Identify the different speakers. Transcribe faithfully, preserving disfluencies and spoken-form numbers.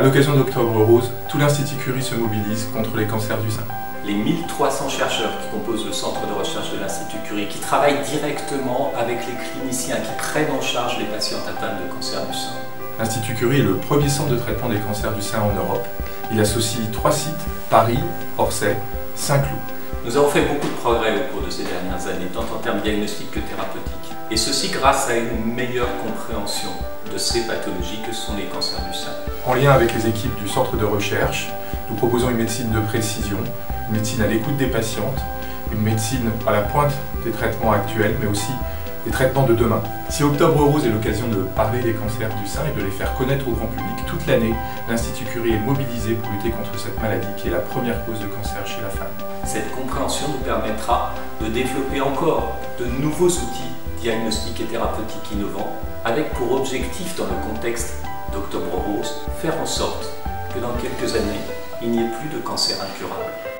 Speaker 1: À l'occasion d'Octobre Rose, tout l'Institut Curie se mobilise contre les cancers du sein.
Speaker 2: Les mille trois cents chercheurs qui composent le centre de recherche de l'Institut Curie, qui travaillent directement avec les cliniciens, qui prennent en charge les patientes atteintes de cancer du sein.
Speaker 1: L'Institut Curie est le premier centre de traitement des cancers du sein en Europe. Il associe trois sites, Paris, Orsay, Saint-Cloud.
Speaker 2: Nous avons fait beaucoup de progrès au cours de ces dernières années, tant en termes diagnostiques que thérapeutiques. Et ceci grâce à une meilleure compréhension de ces pathologies que sont les cancers du sein.
Speaker 1: En lien avec les équipes du centre de recherche, nous proposons une médecine de précision, une médecine à l'écoute des patientes, une médecine à la pointe des traitements actuels, mais aussi des traitements de demain. Si Octobre Rose est l'occasion de parler des cancers du sein et de les faire connaître au grand public, toute l'année, l'Institut Curie est mobilisé pour lutter contre cette maladie qui est la première cause de cancer chez la femme.
Speaker 2: Cette compréhension nous permettra de développer encore de nouveaux outils diagnostiques et thérapeutiques innovants, avec pour objectif, dans le contexte d'Octobre Rose, faire en sorte que dans quelques années, il n'y ait plus de cancer incurable.